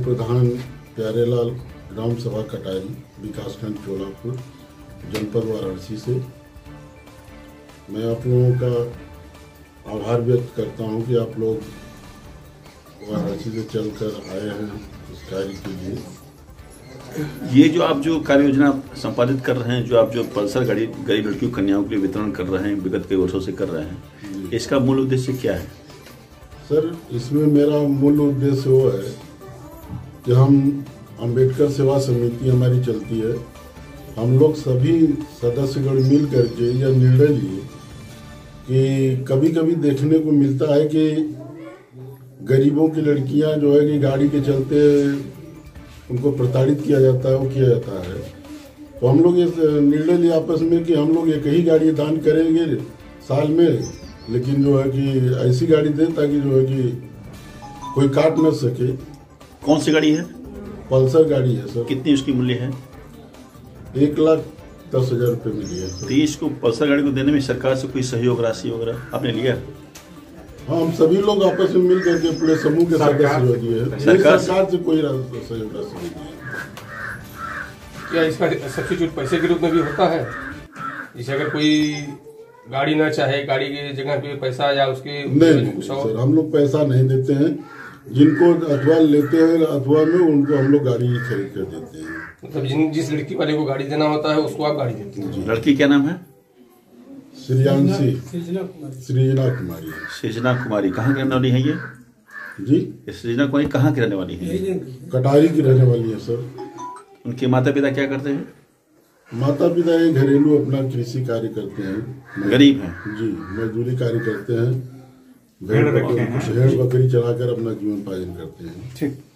प्रधान प्यारेलाल, ग्राम सभा कटारी, विकासखंड चोलापुर, जनपद वाराणसी से मैं आप लोगों का आभार व्यक्त करता हूं कि आप लोग वाराणसी से चलकर आए हैं इस कार्य के लिए। ये जो आप जो कार्य योजना संपादित कर रहे हैं, जो आप जो पल्सर गाड़ी गरीब लड़कियों कन्याओं के लिए वितरण कर रहे हैं, विगत कई वर्षों से कर रहे हैं, इसका मूल उद्देश्य क्या है? सर, इसमें मेरा मूल उद्देश्य वो है कि हम अंबेडकर सेवा समिति हमारी चलती है, हम लोग सभी सदस्यगण मिल करके यह निर्णय लिए कि कभी कभी देखने को मिलता है कि गरीबों की लड़कियां जो है कि गाड़ी के चलते उनको प्रताड़ित किया जाता है, वो किया जाता है। तो हम लोग ये निर्णय लिए आपस में कि हम लोग एक ही गाड़ी दान करेंगे साल में, लेकिन जो है कि ऐसी गाड़ी दें ताकि जो है कि कोई काट न सके। कौन सी गाड़ी है? पल्सर गाड़ी है सर। कितनी उसकी मूल्य है? 1,10,000 रुपये मिली है। तो इसको पल्सर गाड़ी को देने में सरकार से कोई सहयोग राशि वगैरह आपने लिया? हाँ, हम सभी लोग आपस में मिल करके पूरे समूह के सदस्य जो दिए हैं। सरकार से कोई सहयोग राशि नहीं है। क्या इसका सब्सिट्यूट पैसे के रूप में भी होता है? जैसे अगर कोई गाड़ी ना चाहे, गाड़ी की जगह पे पैसा या उसके नहीं सर, हम लोग पैसा नहीं देते हैं। जिनको अथवा लेते हैं अथवा में उनको हम लोग गाड़ी खरीद कर देते हैं। मतलब जिस लड़की वाले को गाड़ी देना होता है उसको आप गाड़ी देते हैं? लड़की क्या नाम है? सृजना कुमारी। सृजना कुमारी कहाँ की रहने वाली है ये? जी, सृजना कुमारी कहाँ की रहने वाली है? कटारी की रहने वाली है सर। उनके माता पिता क्या करते हैं? माता पिता ये घरेलू अपना कृषि कार्य करते हैं। गरीब हैं? जी, मजदूरी कार्य करते हैं। भेड़ बकरी चलाकर अपना जीवन पालन करते हैं। ठीक।